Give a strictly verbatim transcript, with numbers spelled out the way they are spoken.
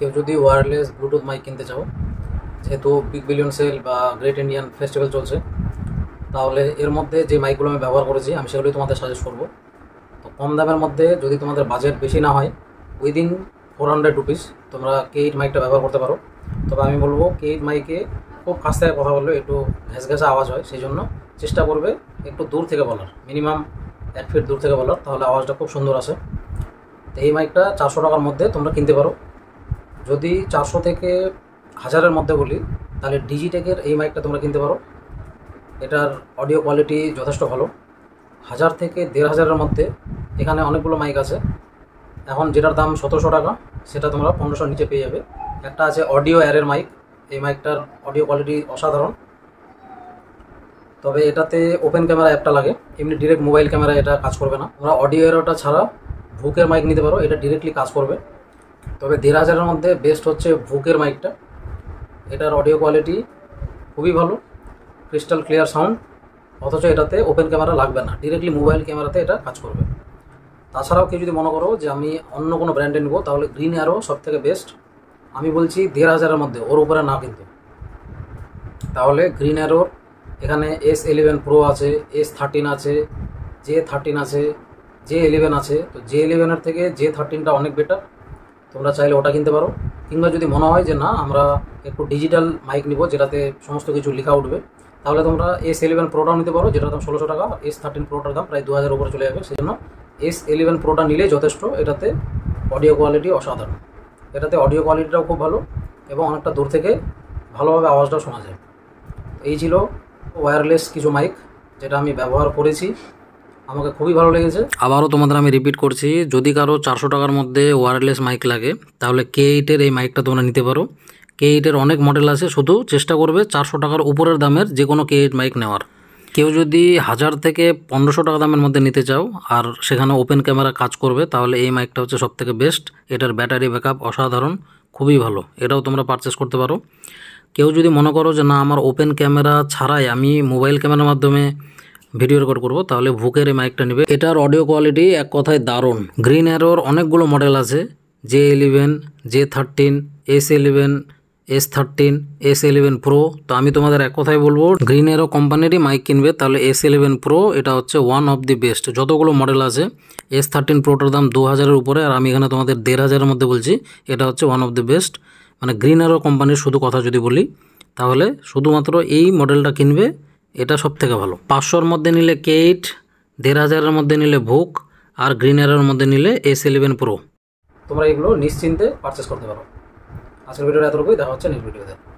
কেউ যদি wireless Bluetooth mic কিনতে চাও, যেহেতু বিগ বিলিয়ন সেল বা গ্রেট ইন্ডিয়ান ফেস্টিভ্যাল চলছে, তাহলে এর মধ্যে যে মাইকগুলো আমি ব্যবহার করেছি আমি সেগুলোই তোমাদের সাজেস্ট করবো। তো কম দামের মধ্যে যদি তোমাদের বাজেট বেশি না হয়, উইদিন ফোর হান্ড্রেড রুপিস তোমরা কে এইট মাইকটা ব্যবহার করতে পারো। তবে আমি বলবো কে এইট মাইকে খুব কাছ থেকে কথা বললে একটু ঘেঁস ঘেঁসা আওয়াজ হয়, সেই জন্য চেষ্টা করবে একটু দূর থেকে বলার, মিনিমাম এক ফিট দূর থেকে বলার, তাহলে আওয়াজটা খুব সুন্দর আসে। তো এই মাইকটা চারশো টাকার মধ্যে তোমরা কিনতে পারো। যদি চারশো থেকে হাজারের মধ্যে বলি, তাহলে ডিজিটেকের এই মাইকটা তোমরা কিনতে পারো। এটার অডিও কোয়ালিটি যথেষ্ট ভালো। হাজার থেকে দেড় হাজারের মধ্যে এখানে অনেকগুলো মাইক আছে। এখন যেটার দাম সতেরোশো টাকা, সেটা তোমরা পনেরোশোর নিচে পেয়ে যাবে। একটা আছে অডিও এয়ারের মাইক, এই মাইকটার অডিও কোয়ালিটি অসাধারণ। তবে এটাতে ওপেন ক্যামেরা একটা লাগে, এমনি ডিরেক্ট মোবাইল ক্যামেরা এটা কাজ করবে না। তোমরা অডিও এয়ারটা ছাড়া ভুকের মাইক নিতে পারো, এটা ডিরেক্টলি কাজ করবে। তবে দেড় হাজারের মধ্যে বেস্ট হচ্ছে ভুকের মাইকটা। এটার অডিও কোয়ালিটি খুবই ভালো, ক্রিস্টাল ক্লিয়ার সাউন্ড, অথচ এটাতে ওপেন ক্যামেরা লাগবে না, ডিরেক্টলি মোবাইল ক্যামেরাতে এটা কাজ করবে। তাছাড়াও কেউ যদি মনে করো যে আমি অন্য কোনো ব্র্যান্ডে নেবো, তাহলে গ্রিন অ্যারো সব থেকে বেস্ট। আমি বলছি দেড় হাজারের মধ্যে, ওর উপরে না কিন্তু। তাহলে গ্রিন অ্যারোর এখানে এস ইলেভেন প্রো আছে, এস থার্টিন আছে, জে থার্টিন আছে, জে ইলেভেন আছে। তো জে ইলেভেনের থেকে জে থার্টিনটা অনেক বেটার, তোমরা চাইলে ওটা কিনতে পারো। কিংবা যদি মনে হয় যে না আমরা একটু ডিজিটাল মাইক নিব যেটাতে সমস্ত কিছু লেখা উঠবে, তাহলে তোমরা এস ইলেভেন প্রোটাও নিতে পারো, যেটার দাম ষোলোশো টাকা। এস থার্টিন প্রোটার দাম প্রায় দু হাজার উপরে চলে যাবে, সেই জন্য এস ইলেভেন প্রোটা নিলেই যথেষ্ট। এটাতে অডিও কোয়ালিটি অসাধারণ, এটাতে অডিও কোয়ালিটিটাও খুব ভালো এবং অনেকটা দূর থেকে ভালোভাবে আওয়াজটাও শোনা যায়। এই ছিল ওয়্যারলেস কিছু মাইক যেটা আমি ব্যবহার করেছি, আমাকে খুবই ভালো লেগেছে। আবারও তোমাদের আমি রিপিট করছি, যদি কারো চারশো টাকার মধ্যে ওয়্যারলেস মাইক লাগে, তাহলে কে এইটের এই মাইকটা তোমরা নিতে পারো। কে এইটের অনেক মডেল আছে, শুধু চেষ্টা করবে চারশো টাকার উপরের দামের যে কোনো কে এইট মাইক নেওয়ার। কেউ যদি হাজার থেকে পনেরোশো টাকা দামের মধ্যে নিতে চাও আর সেখানে ওপেন ক্যামেরা কাজ করবে, তাহলে এই মাইকটা হচ্ছে সব থেকে বেস্ট। এটার ব্যাটারি ব্যাকআপ অসাধারণ, খুবই ভালো, এটাও তোমরা পারচেস করতে পারো। কেউ যদি মনে করো যে না আমার ওপেন ক্যামেরা ছাড়াই আমি মোবাইল ক্যামেরার মাধ্যমে ভিডিও রেকর্ড করবো, তাহলে ভুকের এই মাইকটা নেবে। এটার অডিও কোয়ালিটি এক কথায় দারুণ। গ্রিন অ্যারোর অনেকগুলো মডেল আছে, J eleven, J thirteen, S eleven, S thirteen, S eleven pro. তো আমি তোমাদের এক কথায় বলবো, গ্রিন অ্যারো কোম্পানিরই মাইক কিনবে, তাহলে এস ইলেভেন প্রো এটা হচ্ছে ওয়ান অফ দি বেস্ট। যতগুলো মডেল আছে, এস থার্টিন প্রোটার দাম দু হাজারের উপরে, আর আমি এখানে তোমাদের দেড় হাজারের মধ্যে বলছি, এটা হচ্ছে ওয়ান অফ দি বেস্ট। মানে গ্রিন অ্যারো কোম্পানির শুধু কথা যদি বলি, তাহলে শুধুমাত্র এই মডেলটা কিনবে, এটা সব থেকে ভালো। পাঁচশোর মধ্যে নিলে কে এইট, দেড় হাজারের মধ্যে নিলে ভুক, আর গ্রিন অ্যারোর মধ্যে নিলে এস ইলেভেন প্রো। তোমরা এগুলো নিশ্চিন্তে পারচেস করতে পারো। আজকের ভিডিওটা এতটুকুই, দেখা হচ্ছে নেক্সট ভিডিওতে।